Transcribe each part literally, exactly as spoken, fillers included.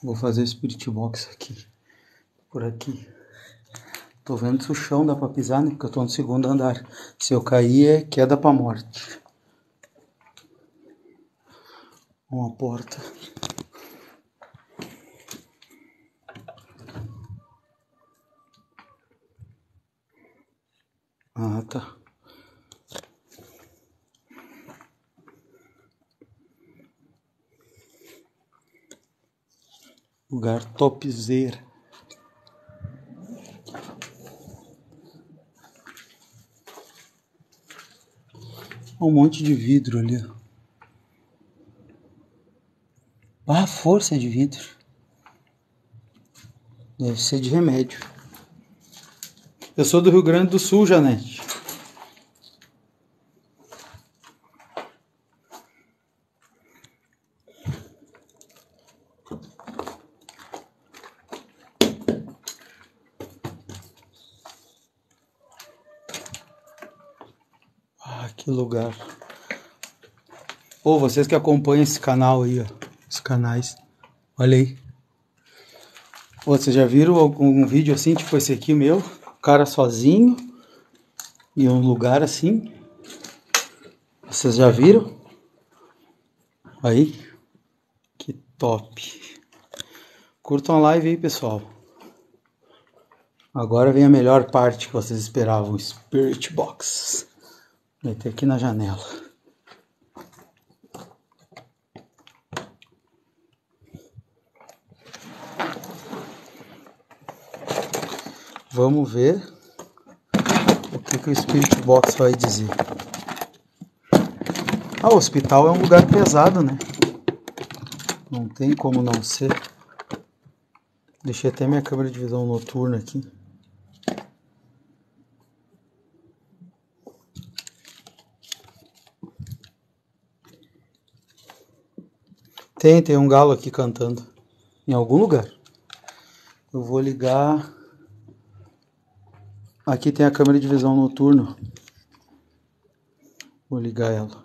Vou fazer Spirit Box aqui, por aqui. Tô vendo se o chão dá pra pisar, né? Porque eu tô no segundo andar. Se eu cair é queda pra morte. Uma porta. Ah, tá. Lugar topzera. Um monte de vidro ali. Ah, força de vidro. Deve ser de remédio. Eu sou do Rio Grande do Sul, Janete. Ah, que lugar. Ô, vocês que acompanham esse canal aí, ó. Os canais. Olha aí. Ô, vocês já viram algum vídeo assim, tipo esse aqui meu? O cara sozinho. Em um lugar assim. Vocês já viram? Aí. Que top. Curtam a live aí, pessoal. Agora vem a melhor parte que vocês esperavam. Spirit Box. Vai ter aqui na janela. Vamos ver o que, que o Spirit Box vai dizer. Ah, o hospital é um lugar pesado, né? Não tem como não ser. Deixei até minha câmera de visão noturna aqui. Tem, tem um galo aqui cantando. Em algum lugar. Eu vou ligar. Aqui tem a câmera de visão noturna. Vou ligar ela.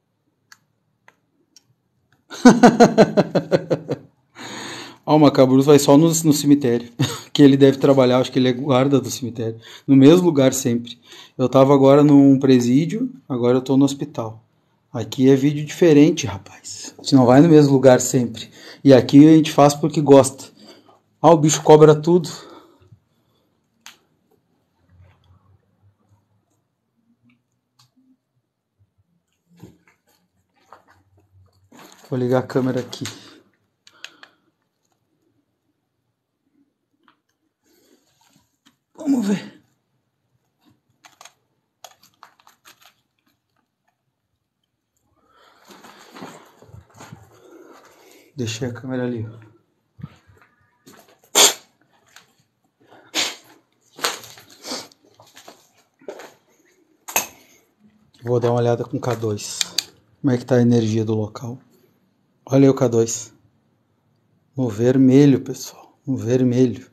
Ó, o Macabros vai só no, no cemitério. Que ele deve trabalhar, acho que ele é guarda do cemitério. No mesmo lugar sempre. Eu tava agora num presídio, agora eu tô no hospital. Aqui é vídeo diferente, rapaz. A gente não vai no mesmo lugar sempre. E aqui a gente faz porque gosta. Ah, o bicho cobra tudo. Vou ligar a câmera aqui. Vamos ver. Deixei a câmera ali. Vou dar uma olhada com o K dois. Como é que tá a energia do local? Olha aí o K dois. No vermelho, pessoal. No vermelho.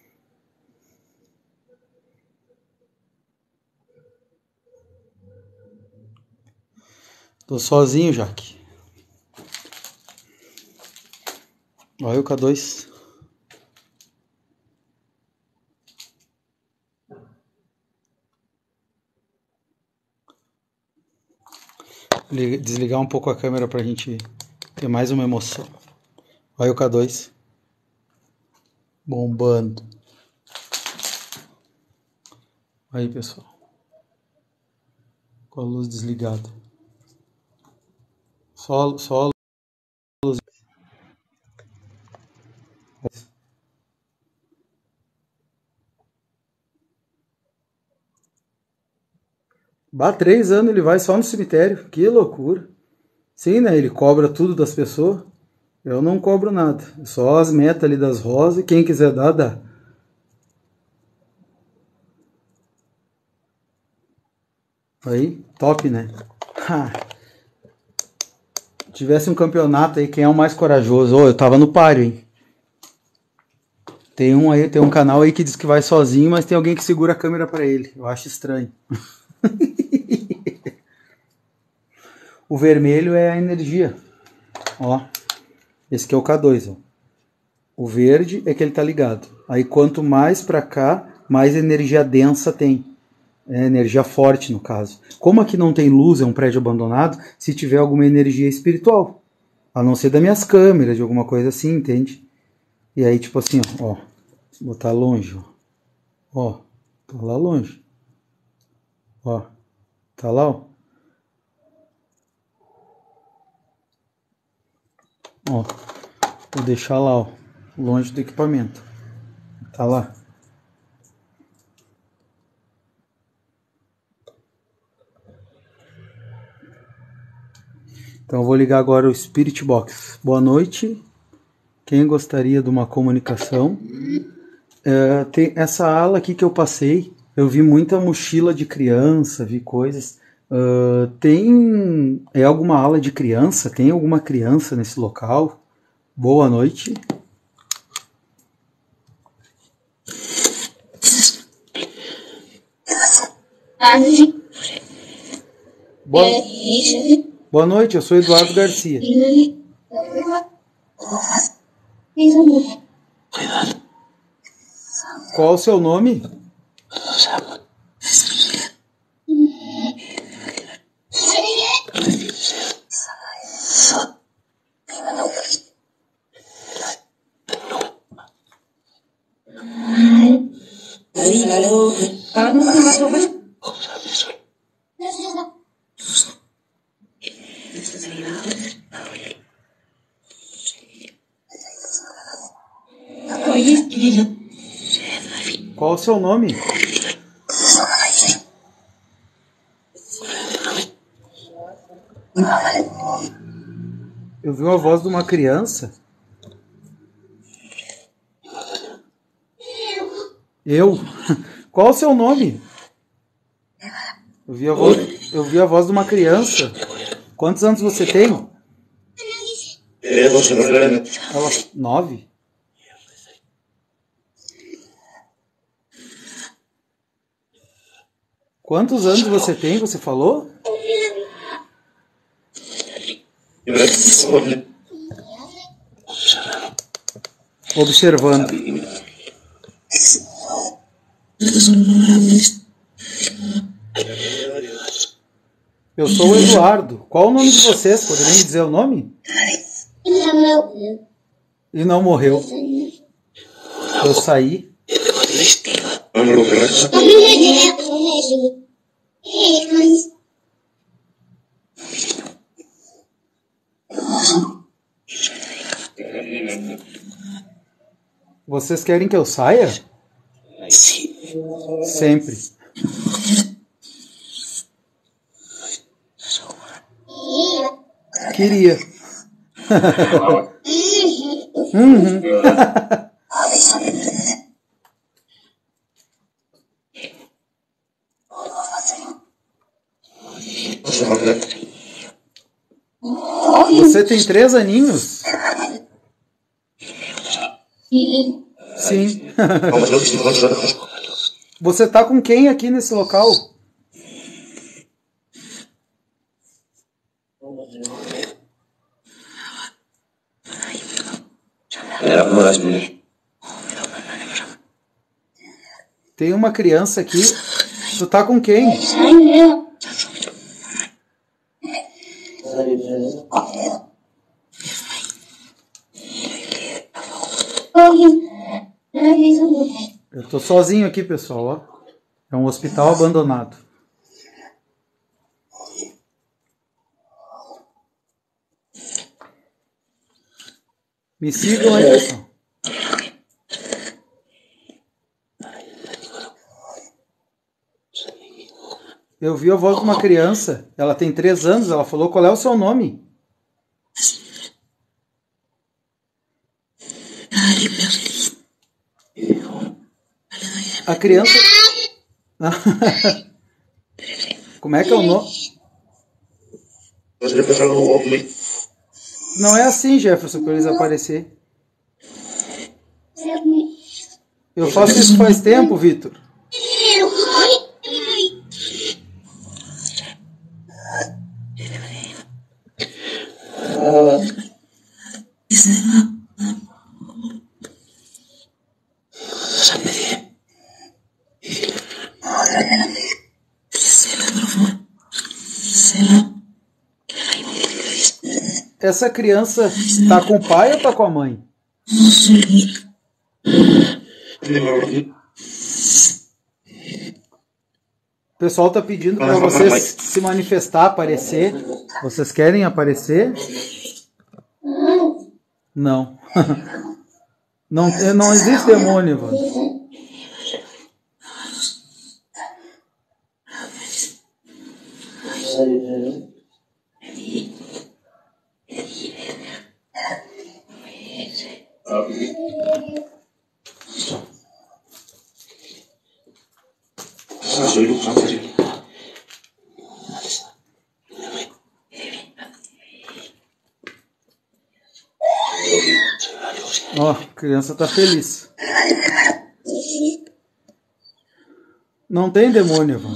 Tô sozinho já aqui. Olha o K dois. Desligar um pouco a câmera pra gente ter mais uma emoção. Olha o K dois. Bombando. Aí, pessoal. Com a luz desligada. Só, só a luz. Bah, três anos ele vai só no cemitério. Que loucura. Sim, né? Ele cobra tudo das pessoas. Eu não cobro nada. Só as metas ali das rosas. E quem quiser dar, dá. Aí, top, né? Ha. Tivesse um campeonato aí, quem é o mais corajoso? Oh, eu tava no páreo, hein? Tem um aí, tem um canal aí que diz que vai sozinho, mas tem alguém que segura a câmera pra ele. Eu acho estranho. O vermelho é a energia. Ó, esse aqui é o K dois, ó. O verde é que ele tá ligado. Aí quanto mais para cá, mais energia densa tem. É energia forte no caso. Como aqui não tem luz, é um prédio abandonado, se tiver alguma energia espiritual. A não ser das minhas câmeras, de alguma coisa assim, entende? E aí tipo assim, ó. ó botar longe, ó. Ó, tá lá longe. Ó, tá lá, ó. Ó, vou deixar lá, ó, longe do equipamento. Tá lá. Então eu vou ligar agora o Spirit Box. Boa noite. Quem gostaria de uma comunicação? É, tem essa ala aqui que eu passei. Eu vi muita mochila de criança, vi coisas. Uh, tem é alguma ala de criança? Tem alguma criança nesse local? Boa noite. Boa, Boa noite, eu sou Eduardo Garcia. Qual o seu nome? Qual o seu nome? Eu vi a voz de uma criança. Eu? Qual o seu nome? Eu vi a voz, eu vi a voz de uma criança. Quantos anos você tem? Ela, nove? Quantos anos você tem, você falou? Observando. Eu sou o Eduardo. Qual o nome de vocês? Poderiam me dizer o nome? E não morreu. Eu saí. Vocês querem que eu saia? Sempre. Queria. Uhum. Você tem três aninhos? Sim. Você tá com quem aqui nesse local? Tem uma criança aqui. Tu tá com quem? Eu tô sozinho aqui, pessoal, ó. É um hospital abandonado. Me sigam aí, pessoal. Eu vi a voz de uma criança. Ela tem três anos. Ela falou: qual é o seu nome? A criança... Como é que é o nome? Não é assim, Jefferson, para eles aparecer. Eu faço isso faz tempo, Vitor. Essa criança tá com o pai ou tá com a mãe? O pessoal tá pedindo para vocês se manifestar, aparecer. Vocês querem aparecer? Não. Não, não existe demônio, Ivan. Ó, a criança tá feliz. Não tem demônio, Ivan.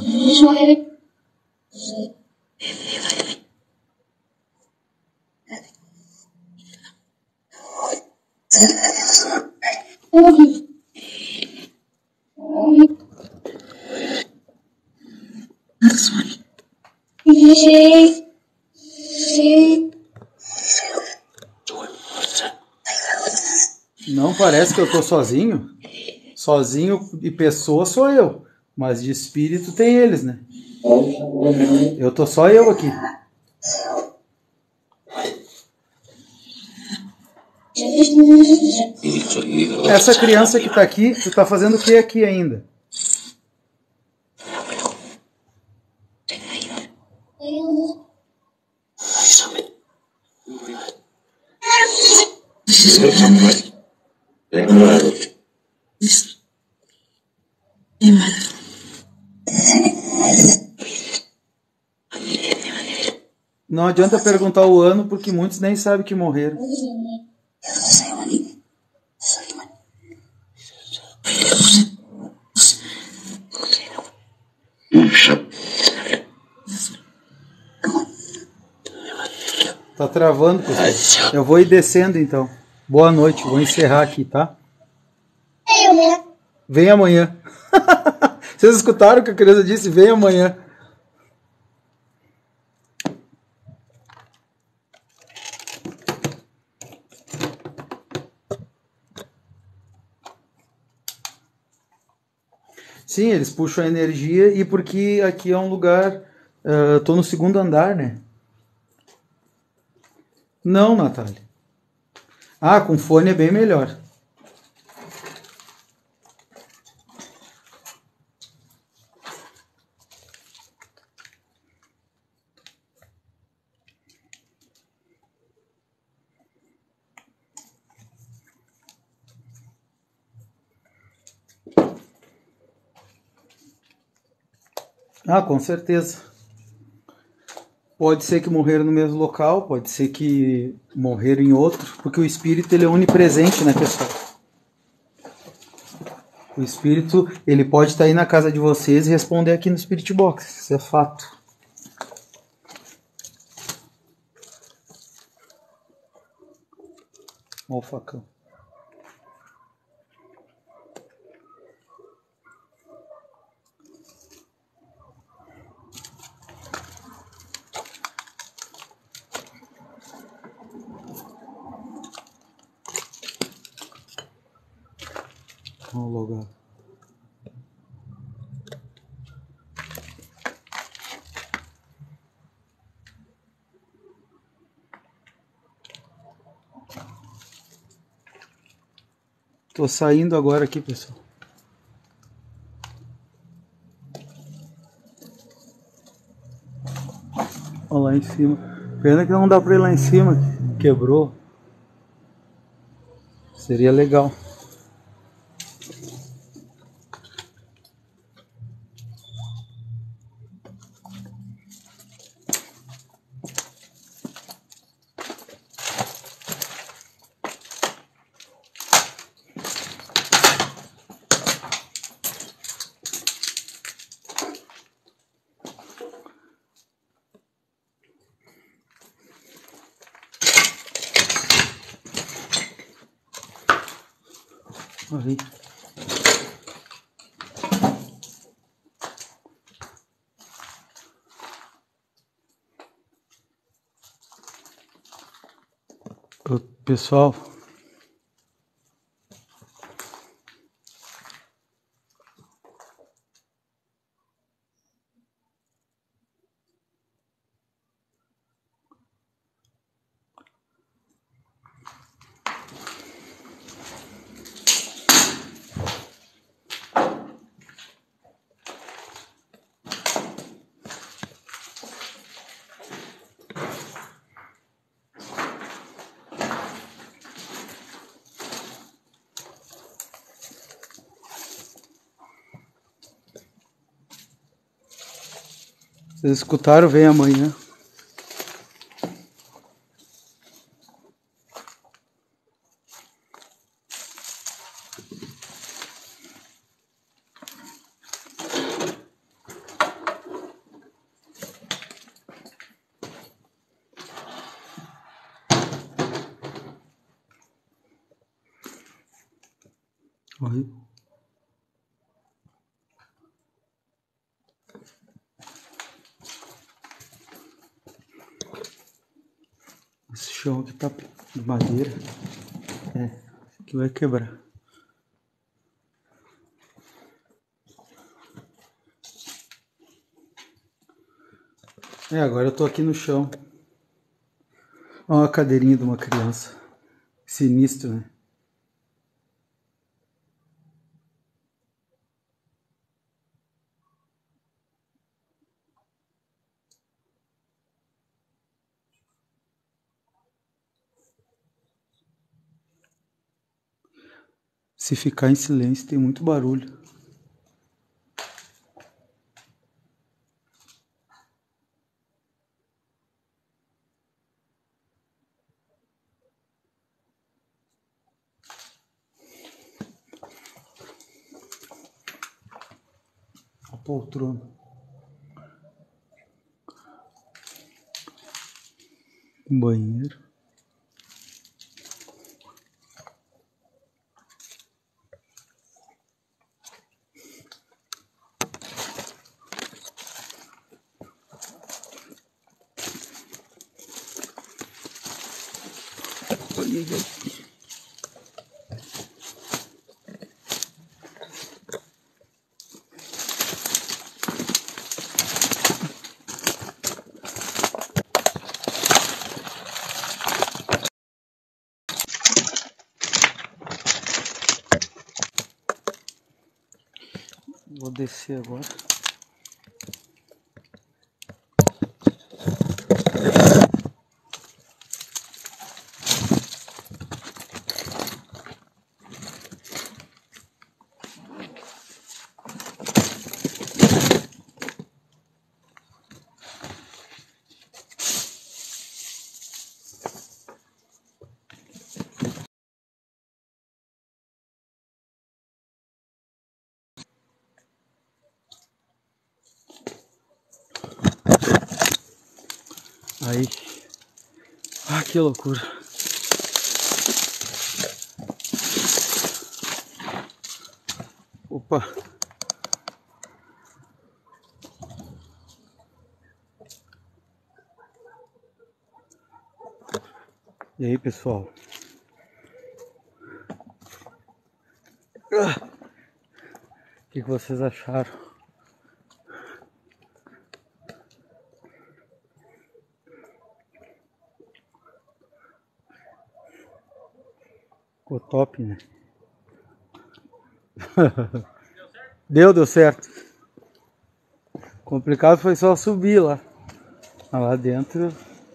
Não parece que eu tô sozinho? Sozinho e pessoa sou eu, mas de espírito tem eles, né? Eu tô só eu aqui. Essa criança que tá aqui, tu tá fazendo o que aqui ainda? Não adianta perguntar o ano, porque muitos nem sabem que morreram. Tá travando, pessoal. Eu vou ir descendo, então. Boa noite, vou encerrar aqui, tá? Vem amanhã. Vem amanhã. Vocês escutaram o que a criança disse? Vem amanhã. Sim, eles puxam a energia e porque aqui é um lugar... Uh, tô no segundo andar, né? Não, Natália. Ah, com fone é bem melhor. Ah, com certeza. Pode ser que morreram no mesmo local, pode ser que morreram em outro, porque o espírito ele é onipresente, né, pessoal? O espírito ele pode estar aí na casa de vocês e responder aqui no Spirit Box, isso é fato. Olha o facão. Olha o logo. Tô saindo agora aqui, pessoal. Olha lá em cima. Pena que não dá pra ir lá em cima. Quebrou. Seria legal. Aí. Ô, pessoal, vocês escutaram? Vem amanhã. Oi. Esse chão aqui tá de madeira. É, isso aqui vai quebrar. É, agora eu tô aqui no chão. Olha uma cadeirinha de uma criança. Sinistro, né? Se ficar em silêncio, tem muito barulho. A poltrona. Um banheiro. Vou descer agora. Aí. Ah, que loucura. Opa. E aí, pessoal? O que, que vocês acharam? Ficou top, né? Deu, deu certo. Complicado foi só subir lá. Lá dentro.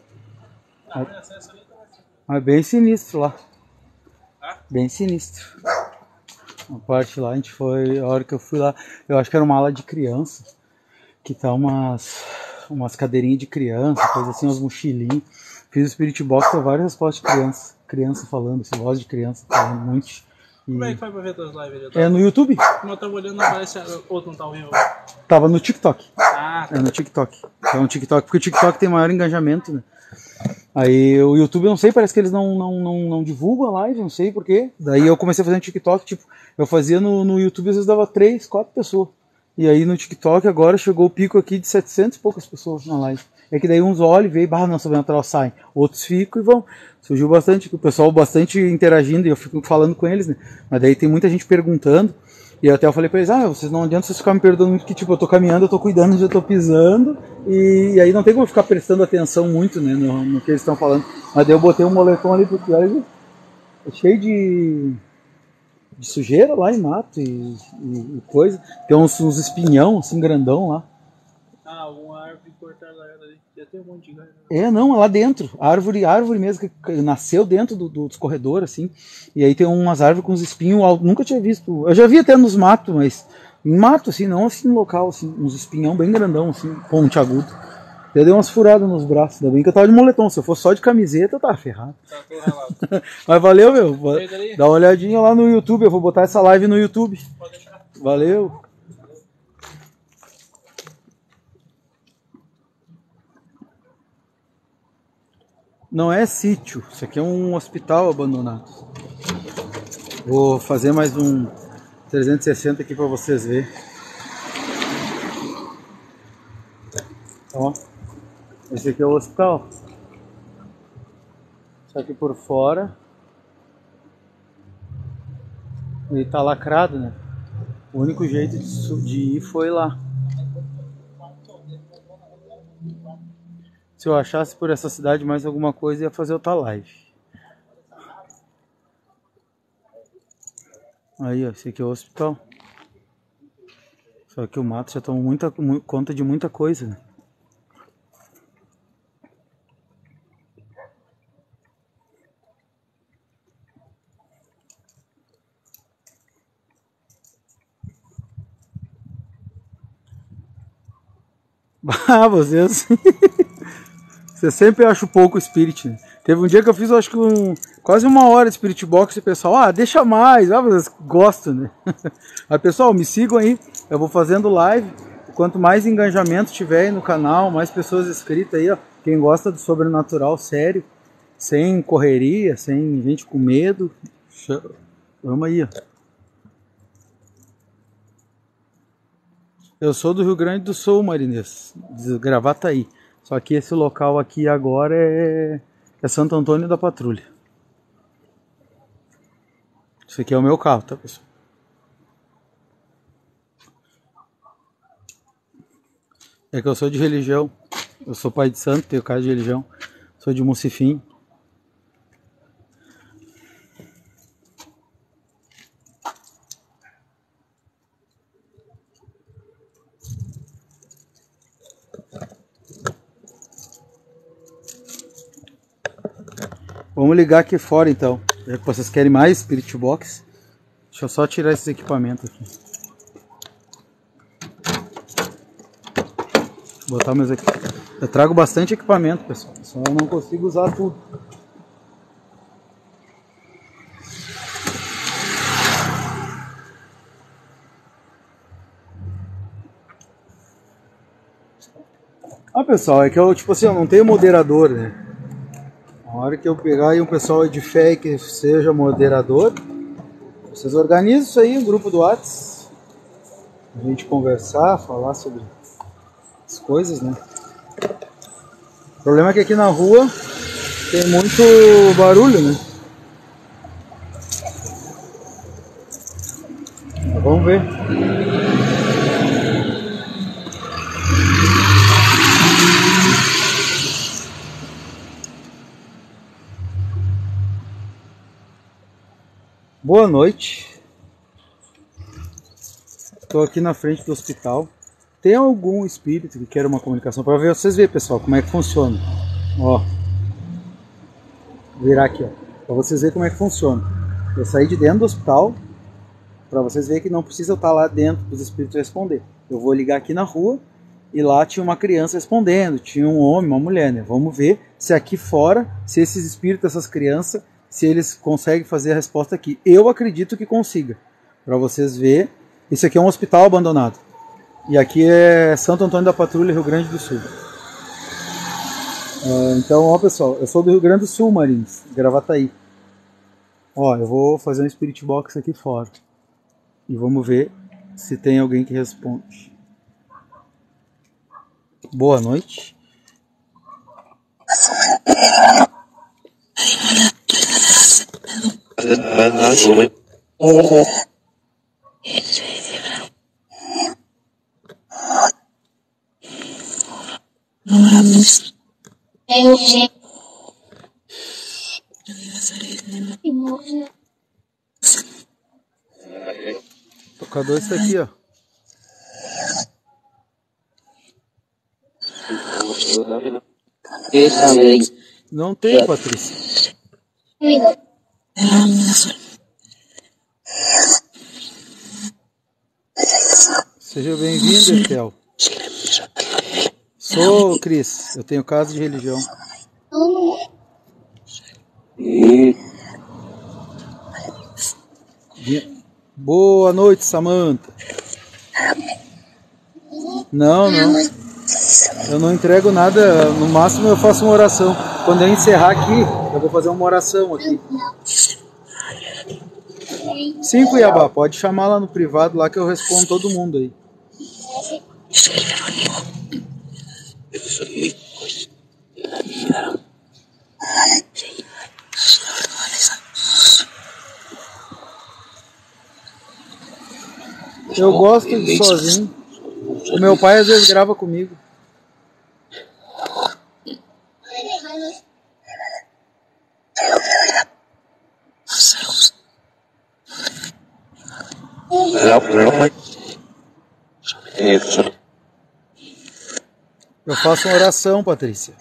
Mas bem sinistro lá. Bem sinistro. A parte lá, a gente foi. A hora que eu fui lá, eu acho que era uma ala de criança. Que tá umas. Umas cadeirinhas de criança, coisa assim, umas mochilinhas. Fiz o Spirit Box, tem várias respostas de criança. Criança falando, assim, voz de criança falando muito. E... Como é que foi pra ver tuas lives? É no YouTube? Como eu tava olhando, não aparece outro, não tá ao vivo. Tava no TikTok. Ah, tá. É no TikTok. É no TikTok, porque o TikTok tem maior engajamento, né? Aí o YouTube, eu não sei, parece que eles não, não, não, não divulgam a live, não sei porquê. Daí eu comecei a fazer no TikTok, tipo, eu fazia no, no YouTube, às vezes dava três, quatro pessoas. E aí no TikTok agora chegou o pico aqui de setecentas e poucas pessoas na live. É que daí uns olham e veem, bah, não, sobrenatural saem. Outros ficam e vão. Surgiu bastante, o pessoal bastante interagindo e eu fico falando com eles, né? Mas daí tem muita gente perguntando. E até eu falei pra eles, ah, vocês não adianta vocês ficarem me perguntando muito, que tipo, eu tô caminhando, eu tô cuidando, já tô pisando. E, e aí não tem como ficar prestando atenção muito, né, no, no que eles estão falando. Mas daí eu botei um moletom ali, porque olha, é cheio de, de sujeira lá e mato e, e, e coisa. Tem uns, uns espinhão, assim, grandão lá. Ah, alguma árvore cortada ali. Já tem um monte de galho. É, não, é lá dentro. Árvore, árvore mesmo, que nasceu dentro do, do, dos corredores, assim. E aí tem umas árvores com uns espinhos altos. Nunca tinha visto. Eu já vi até nos matos, mas em mato, assim, não assim no local, assim. Uns espinhão bem grandão, assim, pontiagudo. Eu dei umas furadas nos braços. Ainda bem que eu tava de moletom. Se eu fosse só de camiseta, eu tava ferrado. Tá todo ralado. Mas valeu, meu. Dá uma olhadinha lá no YouTube. Eu vou botar essa live no YouTube. Pode deixar. Valeu. Não é sítio, isso aqui é um hospital abandonado. Vou fazer mais um trezentos e sessenta aqui para vocês verem. Ó, esse aqui é o hospital. Só que por fora ele tá lacrado, né? O único jeito de, de ir foi lá. Se eu achasse por essa cidade mais alguma coisa, ia fazer outra live. Aí, ó, esse aqui é o hospital. Só que o mato já tomou muita, conta de muita coisa, né? Ah, vocês... Você sempre acha pouco Spirit, né? Teve um dia que eu fiz, eu acho que um, quase uma hora de Spirit Box e o pessoal, ah, deixa mais, ah, vocês gostam, né? Aí, pessoal, me sigam aí, eu vou fazendo live, quanto mais engajamento tiver aí no canal, mais pessoas inscritas aí, ó, quem gosta do sobrenatural sério, sem correria, sem gente com medo, vamos aí, ó. Eu sou do Rio Grande do Sul, Marinês, de Gravataí. Só que esse local aqui agora é, é Santo Antônio da Patrulha. Esse aqui é o meu carro, tá, pessoal? É que eu sou de religião. Eu sou pai de santo, tenho casa de religião. Sou de Mucifim. Vamos ligar aqui fora então. Já que vocês querem mais Spirit Box, deixa eu só tirar esses equipamentos aqui. Vou botar meus aqui. Eu trago bastante equipamento, pessoal. Só eu não consigo usar tudo. Ah, pessoal, é que eu, tipo assim, eu não tenho moderador, né? Na hora que eu pegar aí um pessoal de fé que seja moderador, vocês organizam isso aí, um grupo do WhatsApp, a gente conversar, falar sobre as coisas, né? O problema é que aqui na rua tem muito barulho, né? Mas vamos ver. Boa noite. Estou aqui na frente do hospital. Tem algum espírito que quer uma comunicação? Para ver, vocês verem, pessoal, como é que funciona. Ó, vou virar aqui, ó, para vocês verem como é que funciona. Eu saí de dentro do hospital para vocês verem que não precisa eu estar lá dentro para os espíritos responder. Eu vou ligar aqui na rua e lá tinha uma criança respondendo, tinha um homem, uma mulher, né? Vamos ver se aqui fora, se esses espíritos, essas crianças, se eles conseguem fazer a resposta aqui. Eu acredito que consiga. Para vocês verem, isso aqui é um hospital abandonado. E aqui é Santo Antônio da Patrulha, Rio Grande do Sul. Uh, então, ó, pessoal, eu sou do Rio Grande do Sul, Marins, Gravataí. Ó, eu vou fazer um Spirit Box aqui fora. E vamos ver se tem alguém que responde. Boa noite. Tocador isso aqui, ó. Não tem, Patrícia. Seja bem-vindo, Etel. Sou Cris, eu tenho casa de religião. Boa noite, Samantha. Não, não. Eu não entrego nada, no máximo eu faço uma oração. Quando eu encerrar aqui, eu vou fazer uma oração aqui. Sim, Cuiabá, pode chamar lá no privado lá que eu respondo todo mundo aí. Eu gosto de sozinho. O meu pai às vezes grava comigo. Eu faço uma oração, Patrícia.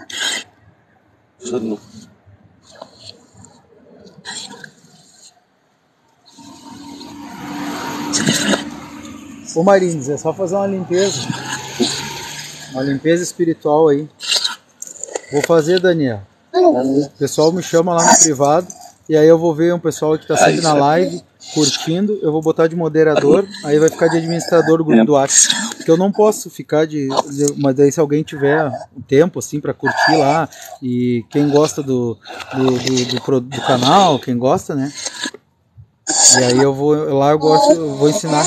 Ô Marines, é só fazer uma limpeza. Uma limpeza espiritual aí. Vou fazer, Daniel. O pessoal me chama lá no privado. E aí eu vou ver um pessoal que tá sempre na live, curtindo. Eu vou botar de moderador. Aí vai ficar de administrador do grupo do WhatsApp. Porque eu não posso ficar de... de mas daí se alguém tiver um tempo assim pra curtir lá. E quem gosta do, do, do, do, do canal, quem gosta, né? E aí eu vou... Lá eu gosto, eu vou ensinar.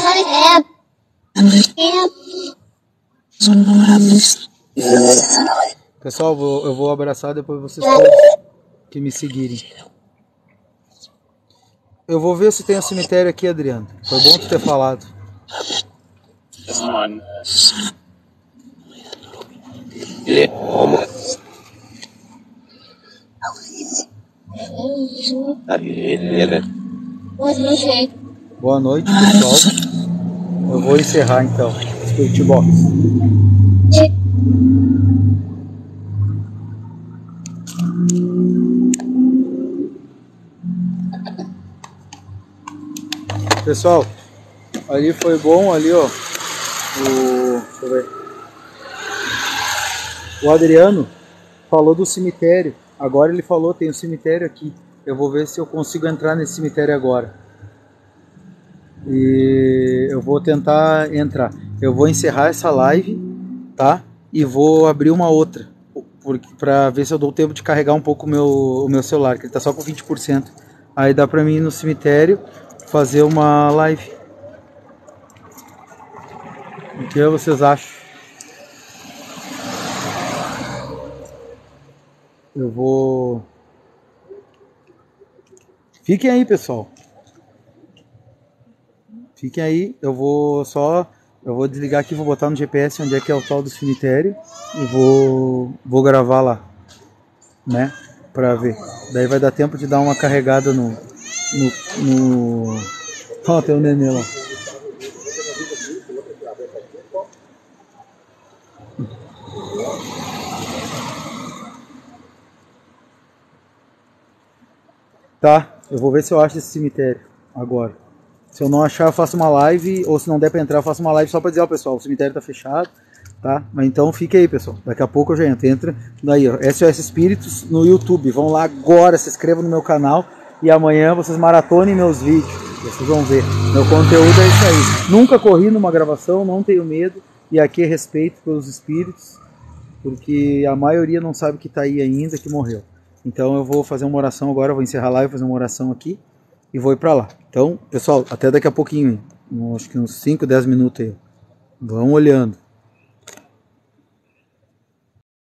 Pessoal, eu vou, eu vou abraçar depois vocês todos que me seguirem. Eu vou ver se tem um cemitério aqui, Adriano. Foi bom tu ter falado. Boa noite, pessoal. Eu vou encerrar então. Spirit Box. Pessoal, ali foi bom, ali ó, o, deixa eu ver. O Adriano falou do cemitério, agora ele falou, tem um cemitério aqui, eu vou ver se eu consigo entrar nesse cemitério agora. E eu vou tentar entrar, eu vou encerrar essa live, tá? E vou abrir uma outra, para ver se eu dou tempo de carregar um pouco o meu, o meu celular, que ele tá só com vinte por cento. Aí dá pra mim ir no cemitério fazer uma live. O que vocês acham? Eu vou... Fiquem aí, pessoal. Fiquem aí. Eu vou só... Eu vou desligar aqui, vou botar no G P S onde é que é o tal do cemitério. E vou, vou gravar lá. Né? Pra ver. Daí vai dar tempo de dar uma carregada no... no, no... Ó, tem um nenê lá. Tá, eu vou ver se eu acho esse cemitério agora. Se eu não achar, eu faço uma live, ou se não der pra entrar, eu faço uma live só pra dizer, ó, pessoal, o cemitério tá fechado, tá? Mas então fique aí, pessoal. Daqui a pouco eu já entro. Entra daí, ó, S O S Espíritos no YouTube. Vão lá agora, se inscrevam no meu canal e amanhã vocês maratonem meus vídeos. Vocês vão ver. Meu conteúdo é isso aí. Nunca corri numa gravação, não tenho medo. E aqui é respeito pelos espíritos, porque a maioria não sabe que tá aí ainda, que morreu. Então eu vou fazer uma oração agora, vou encerrar a live, fazer uma oração aqui e vou ir pra lá. Então, pessoal, até daqui a pouquinho, acho que uns cinco, dez minutos aí. Vão olhando.